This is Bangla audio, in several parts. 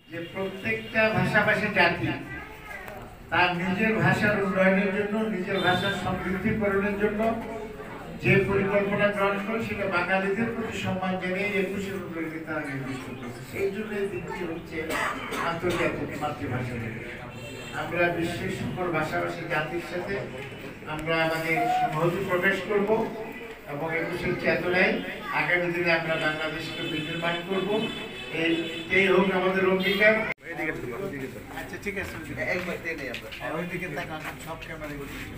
যে প্রত্যেকটা ভাষাভাষী জাতি তার নিজের ভাষার উন্নয়নের জন্য, নিজের ভাষার সমৃদ্ধিকরণের জন্য যে পরিকল্পনা গ্রহণ করে সেটা বাঙালিদের প্রতি সম্মান জানিয়ে 21শে ফেব্রুয়ারি তারা নির্দিষ্ট করেছে। সেই জন্য এই দিনটি হচ্ছে আন্তর্জাতিক মাতৃভাষা দিবস। আমরা বিশ্বের সকল ভাষাভাষী জাতির সাথে আমরা আমাদের সংহতি প্রকাশ করব এবং 21শে চেতনায় আগামী দিনে আমরা বাংলাদেশকে বিনির্মাণ করব। এই হোক আমাদের অঙ্গীকার। আচ্ছা ঠিক আছে, ওইদিকে তাকান, সব ক্যামেরা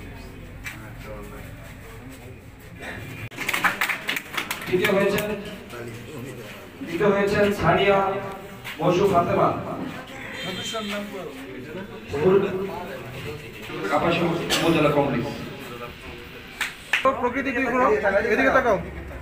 দ্বিতীয় হয়েছেন সানিয়া মৌসুম ফাতেমা, কাপাসিয়া উপজেলা কংগ্রেস। প্রকৃতি কি করো, এদিকে তাকাও।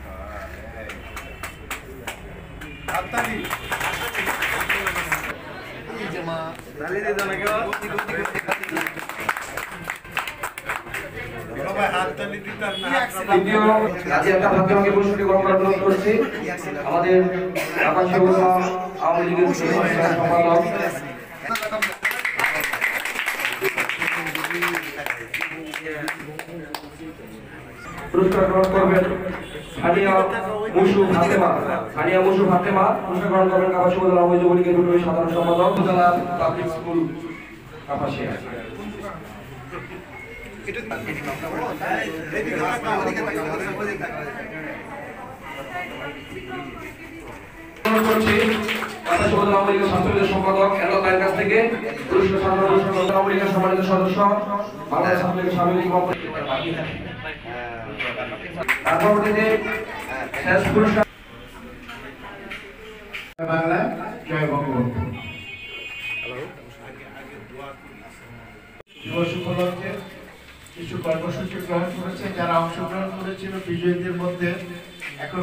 আমাদের কাপাসিয়া আওয়ামী লীগের সম্পাদক পুরস্কার গ্রহণ করবেন সানিয়া মৌসুম ফাতেমা। সানিয়া মৌসুম ফাতেমা পুরস্কার গ্রহণ করবেন কাপাসিয়া উপজেলা আওয়ামী লীগের সাধারণ সম্পাদক, উপজেলা পাবলিক স্কুল কাপাসিয়া। সম্পাদক এলাকার কাছ থেকে সম্মানিত সদস্য বাংলাদেশ ছাত্রলীগের সাবেক শেষ পুরস্কার বাংলা জয় বঙ্গবন্ধু দিবস উপলক্ষে কিছু কর্মসূচি গ্রহণ করেছে। যারা অংশগ্রহণ করেছিল বিজয়ীদের মধ্যে এখন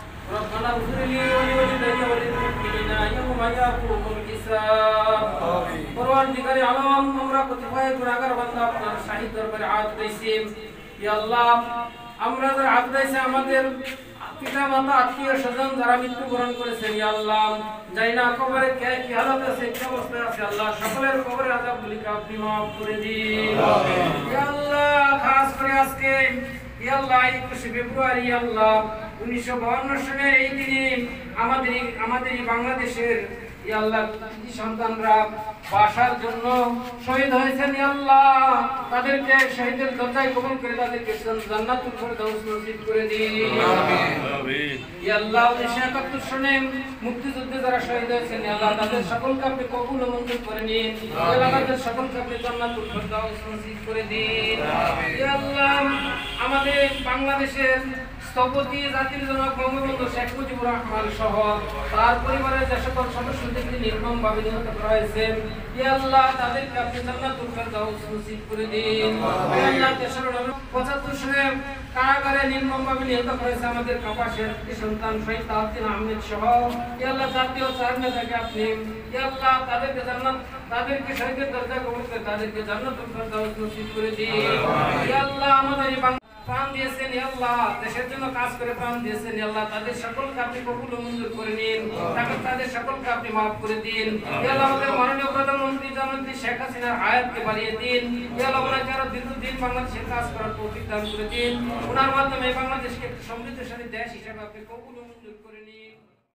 আমাদের পিতা মাতা আত্মীয় স্বজন যারা মৃত্যুবরণ করেছেন, আল্লাহ জানি না কবরে কে কি হালত আছে, কি অবস্থায় আছে, আল্লাহ সকলের কবরে আযাবগুলিকে আপনি মাফ করে দিন। আল্লাহ খাস করে আজকে আল্লাহ 21শে ফেব্রুয়ারি আল্লাহ 1952 সালের এই দিনে আমাদের বাংলাদেশের আল্লাহ সন্তানরা ভাষার জন্য শহীদ হয়েছেন। আল্লাহ তাদেরকে শহীদের দরজায় কবুল করে তাদেরকে জান্নাতুল ফেরদাউস নসিব করে দিন। আল্লাহ 1971 সনে মুক্তিযুদ্ধে যারা শহীদ হয়েছেন আল্লাহ তাদের সকলকে আপনি কবুল ও মঞ্জুর করে নিন। আল্লাহ তাদের সকলকে আপনি জান্নাতুল ফেরদাউস নসিব করে দিন। আল্লাহ আমাদের বাংলাদেশের স্থপতি জাতির জনক বঙ্গবন্ধু শেখ মুজিবুর রহমান সহ তার পরিবারের যে সকল সদস্যদেরকে নির্মমভাবে নিহত করা হয়েছে, আল্লাহ তাদেরকে আপনি জান্নাতুল ফেরদাউস নসিব করে দিন। আল্লাহ 75 সালে কারাগারে নির্মমভাবে নিহত করেছে আমাদের কাপাসিয়ার সন্তান শহীদ তাহসিন আহমেদ সহ আল্লাহ জাতীয় চার নেতাকে আপনি আল্লাহ তাদেরকে শহীদের দরজায় কবুল করে তাদেরকে জান্নাতুল ফেরদাউস নসিব করে দিন। আল্লাহ আমাদের প্রাণ দিয়েছেন আল্লাহ, দেশের জন্য কাজ করে প্রাণ দিয়েছেন আল্লাহ, তাদের সকলকে আপনি কবুল ও মঞ্জুর করে নিন। তাদের সকলকে আপনি মাফ করে দিন। আল্লাহ আমাদের মাননীয় প্রধানমন্ত্রী জননেত্রী শেখ হাসিনার হায়াতকে বাড়িয়ে দিন। আল্লাহ ওনাকে আরো দীর্ঘদিন বাংলাদেশের কাজ করার তৌফিক দান করে দিন। ওনার মাধ্যমে বাংলাদেশকে একটি সমৃদ্ধশালী দেশ হিসেবে আপনি কবুল